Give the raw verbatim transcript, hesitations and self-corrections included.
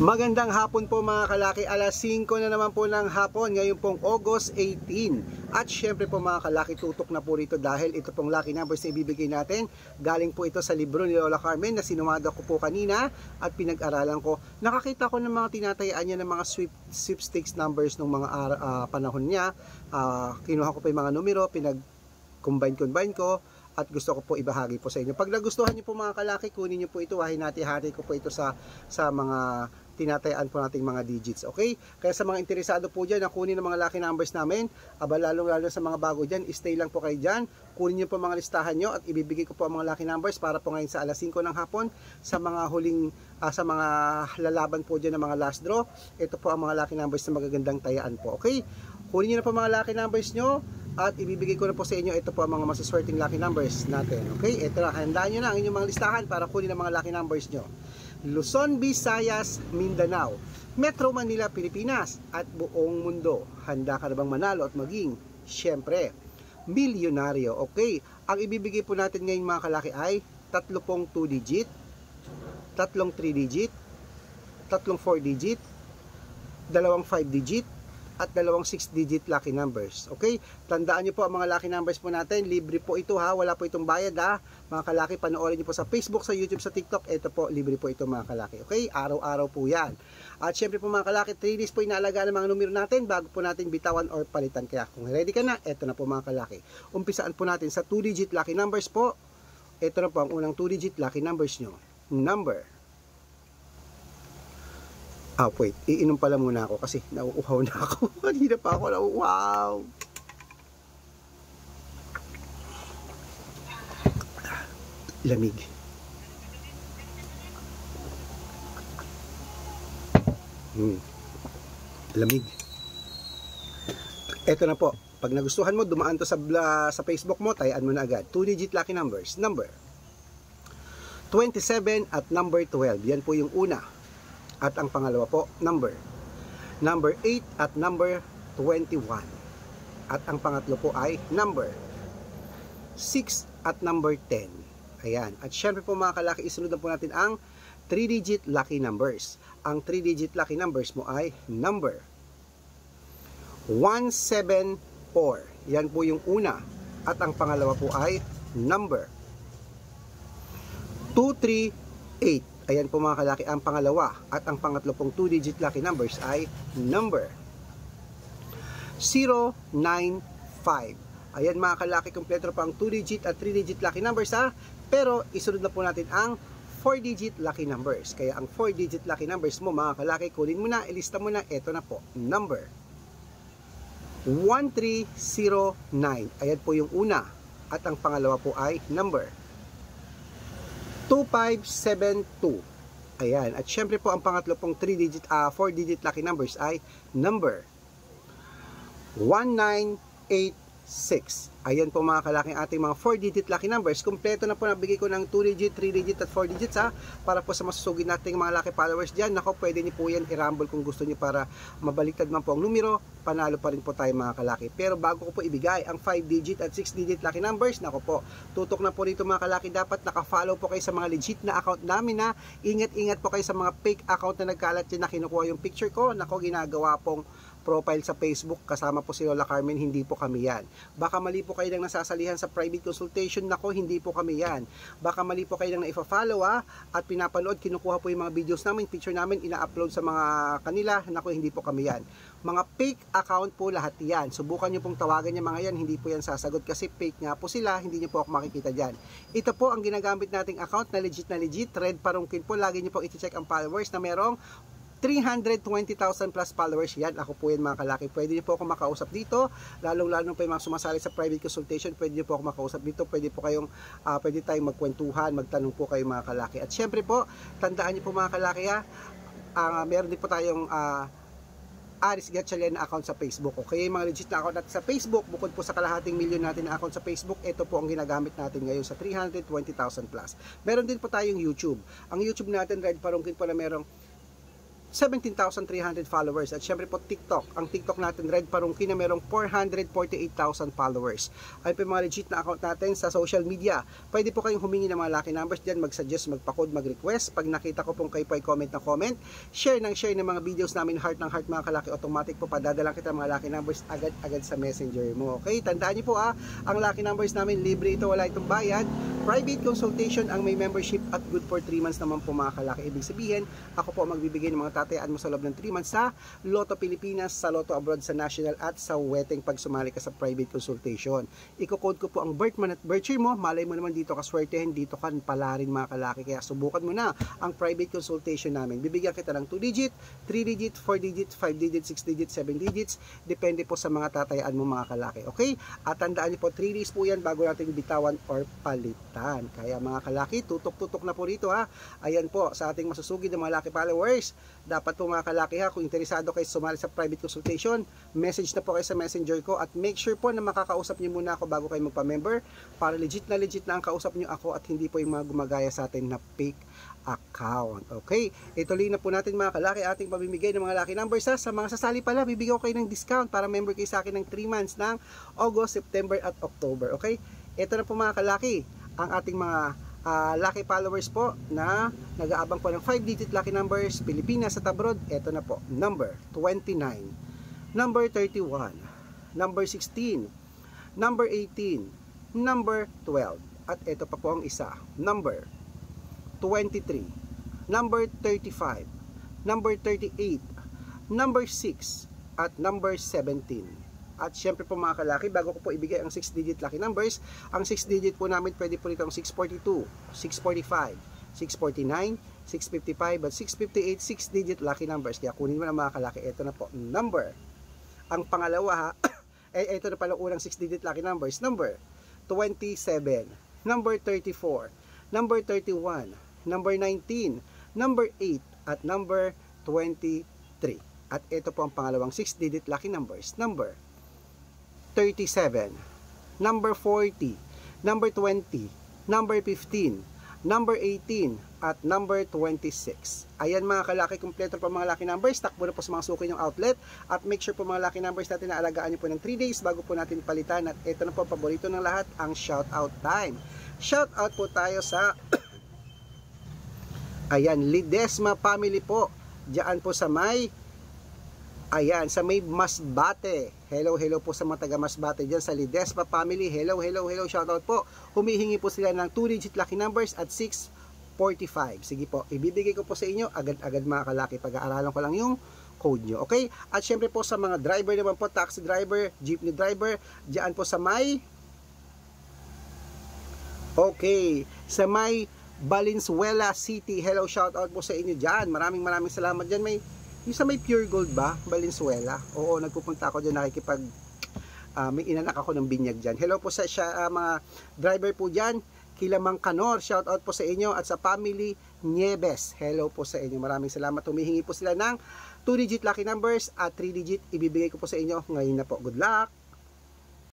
Magandang hapon po mga kalaki, alas singko na naman po ng hapon, ngayon pong August eighteen. At syempre po mga kalaki, tutok na po rito dahil ito pong lucky numbers na ibibigay natin. Galing po ito sa libro ni Lola Carmen na sinumada ko po kanina at pinag-aralan ko. Nakakita ko ng mga tinatayaan niya ng mga sweep, sweepstakes numbers ng mga uh, panahon niya. Uh, kinuha ko po yung mga numero, pinag-combine-combine ko. At gusto ko po ibahagi po sa inyo. Pag nagustuhan niyo po mga kalaki, kunin niyo po ito. Hinati-hati ko po ito sa, sa mga tinatayaan po nating mga digits. Okay? Kaya sa mga interesado po dyan na kunin ng mga lucky numbers namin, aba lalo-lalo sa mga bago dyan, stay lang po kayo dyan. Kunin niyo po mga listahan nyo at ibibigay ko po ang mga lucky numbers para po ngayon sa alas singko ng hapon sa mga huling, uh, sa mga lalaban po dyan ng mga last draw. Ito po ang mga lucky numbers na magagandang tayaan po. Okay? Kunin niyo na po mga lucky numbers nyo. At ibibigay ko na po sa inyo, ito po ang mga masaswerteng lucky numbers natin. Okay, ito na, handaan nyo na ang inyong mga listahan para kunin ang mga lucky numbers nyo. Luzon, Visayas, Mindanao, Metro Manila, Pilipinas, at buong mundo. Handa ka na bang manalo at maging, syempre, milyonaryo? Okay, ang ibibigay po natin ngayon mga kalaki ay tatlo pong two digit, tatlong three digit, tatlong four digit, dalawang five digit, at dalawang six digit lucky numbers. Okay? Tandaan niyo po ang mga lucky numbers po natin. Libre po ito ha. Wala po itong bayad ha. Mga kalaki, panoorin niyo po sa Facebook, sa YouTube, sa TikTok. Ito po, libre po ito mga kalaki. Okay? Araw-araw po yan. At syempre po mga kalaki, three days po inaalagaan ng mga numero natin bago po natin bitawan or palitan. Kaya kung ready ka na, ito na po mga kalaki. Umpisaan po natin sa two digit lucky numbers po. Ito na po ang unang two digit lucky numbers nyo. Number. Ah, wait. Iinom pala muna ako kasi nauuhaw na ako. Kanina pa ako nauuhaw. Lamig. Hmm. Lamig. Ito na po. Pag nagustuhan mo, dumaan to sa, uh, sa Facebook mo, tayaan mo na agad. two digit lucky numbers. Number. twenty-seven at number twelve. Yan po yung una. At ang pangalawa po, number. Number eight at number twenty-one. At ang pangatlo po ay number six at number ten. Ayan. At syempre po mga kalaki, isunod na po natin ang three digit lucky numbers. Ang three digit lucky numbers mo ay number one seven four. Yan po yung una. At ang pangalawa po ay number two three eight. Ayan po mga kalaki ang pangalawa. At ang pangatlo pong two digit lucky numbers ay number zero nine five. Ayan mga kalaki, kompleto pa ang two digit at three digit lucky numbers ha. Pero isunod na po natin ang four digit lucky numbers. Kaya ang four digit lucky numbers mo mga kalaki, kunin mo na, ilista mo na. Ito na po, number one three zero nine. Ayan po yung una. At ang pangalawa po ay number two five seven two. Ayan. At syempre po ang pangatlo pong three digit, uh, four digit lucky numbers ay number one nine eight six. Ayan po mga kalaking ating mga four digit lucky numbers. Kompleto na po nabigay ko ng two digit, three digit at four digits ha. Para po sa masusugid nating mga lucky followers dyan. Nako, pwede niyo po yan i-rumble kung gusto niyo para mabaliktad man po ang numero. Panalo pa rin po tayo mga kalaki. Pero bago ko po ibigay ang five digit at six digit lucky numbers, nako po, tutok na po dito mga kalaki. Dapat naka-follow po kayo sa mga legit na account namin na. Ingat-ingat po kayo sa mga fake account na nagkalat dyan na kinukuha yung picture ko. Nako, ginagawa pong profile sa Facebook, kasama po si Lola Carmen, hindi po kami yan. Baka mali po kayo nang nasasalihan sa private consultation, nako, hindi po kami yan. Baka mali po kayo nang naifa-follow ha, at pinapanood, kinukuha po yung mga videos namin, picture namin, ina-upload sa mga kanila, nako, hindi po kami yan. Mga fake account po lahat yan. Subukan nyo pong tawagan yung mga yan, hindi po yan sasagot kasi fake nga po sila, hindi nyo po ako makikita dyan. Ito po ang ginagamit nating account na legit na legit, Red Parungkin po, lagi nyo po iti-check ang followers na merong three hundred twenty thousand plus followers. Yan, ako po yan mga kalaki. Pwede niyo po ako makausap dito, lalong-lalo pa yung mga sumasali sa private consultation, pwede niyo po ako makausap dito, pwede po kayong, uh, pwede tayong magkwentuhan, magtanong po kayo mga kalaki. At syempre po, tandaan niyo po mga kalaki ha, uh, meron din po tayong uh, Aris Gatchalian na account sa Facebook. Okay, mga legit na account natin sa Facebook, bukod po sa kalahating milyon natin na account sa Facebook, ito po ang ginagamit natin ngayon sa three hundred twenty thousand plus. Meron din po tayong YouTube. Ang YouTube natin, Red Parungkin po na merong seventeen thousand three hundred followers. At syempre po TikTok, ang TikTok natin, Red Parungki, na merong four hundred forty-eight thousand followers. Ay po yung mga legit na account natin sa social media. Pwede po kayong humingi ng mga lucky numbers dyan, mag-suggest, magpa-code, mag-request. Pag nakita ko pong kayo po ay comment na comment, share ng share ng mga videos namin, heart ng heart mga kalaki, automatic po padadalang kita mga lucky numbers agad-agad sa messenger mo. Okay, tandaan niyo po ah, ang lucky numbers namin, libre ito, wala itong bayad. Private consultation ang may membership at good for three months naman po mga kalaki. Ibig sabihin, ako po magbibigay ng mga tatayaan mo sa loob ng three months sa Lotto Pilipinas, sa Lotto Abroad, sa National at sa Weteng pag sumali ka sa private consultation. Iko-code ko po ang birth month at birth year mo. Malay mo naman dito ka swertehin, dito ka pala rin mga kalaki. Kaya subukan mo na ang private consultation namin. Bibigyan kita ng two digit, three digit, four digit, five digit, six digit, seven digits. Depende po sa mga tatayaan mo mga kalaki. Okay? At tandaan niyo po, three days po yan bago natin bitawan or palitan. Kaya mga kalaki, tutok-tutok na po rito ha. Ayan po, sa ating masusugid ng mga lucky followers. Dapat po mga kalaki ha, kung interesado kayo sumali sa private consultation, message na po kayo sa messenger ko at make sure po na makakausap niyo muna ako bago kayo magpa-member para legit na legit na ang kausap niyo ako at hindi po yung mga gumagaya sa atin na fake account. Okay, ituloy na po natin mga kalaki ating pamimigay ng mga lucky numbers ha. Sa mga sasali pala, bibigyan ko kayo ng discount para member kayo sa akin ng three months ng August, September at October. Okay, ito na po mga kalaki ang ating mga uh, lucky followers po na nag-aabang po ng five digit lucky numbers, Pilipinas at abroad. Ito na po, number twenty-nine, number thirty-one, number sixteen, number eighteen, number twelve, at ito pa po ang isa, number twenty-three, number thirty-five, number thirty-eight, number six, at number seventeen. At syempre po mga kalaki, bago ko po ibigay ang six digit lucky numbers, ang six digit po namin pwede po rito ang six forty-two, six forty-five, six forty-nine, six fifty-five, at six fifty-eight, six digit lucky numbers. Kaya kunin mo na mga kalaki, ito na po, number. Ang pangalawa ha, eh, ito na pala unang six digit lucky numbers, number twenty-seven, number thirty-four, number thirty-one, number nineteen, number eight, at number twenty-three. At ito po ang pangalawang six digit lucky numbers, number thirty-seven, number forty, number twenty, number fifteen, number eighteen, at number twenty-six. Ayan mga kalaki, kompleto pa mga lucky numbers. Takbo na po sa mga suki yung outlet. At make sure po mga lucky numbers natin na alagaan nyo po ng three days bago po natin palitan. At ito na po, paborito ng lahat, ang shout out time. Shout out po tayo sa ayan, Lidesma family po. Diyan po sa may ayan, sa may Masbate. Hello, hello po sa mga taga Masbate dyan sa Lidesma family. Hello, hello, hello. Shoutout po. Humihingi po sila ng two digit lucky numbers at six forty-five. Sige po, ibibigay ko po sa inyo agad-agad mga kalaki. Pag-aaralan ko lang yung code nyo. Okay? At syempre po sa mga driver naman po, taxi driver, jeepney driver, dyan po sa may okay, sa may Valenzuela City. Hello, shoutout po sa inyo dyan. Maraming maraming salamat dyan. May yung sa may Pure Gold ba, Valenzuela? Oo, nagpupunta ako dyan, nakikipag uh, may inanak ako ng binyag dyan. Hello po sa siya, uh, mga driver po dyan, Kilamang Kanor, shout out po sa inyo, at sa family Nieves, hello po sa inyo, maraming salamat. Humihingi po sila ng two digit lucky numbers at three digit, ibibigay ko po sa inyo ngayon na po. Good luck!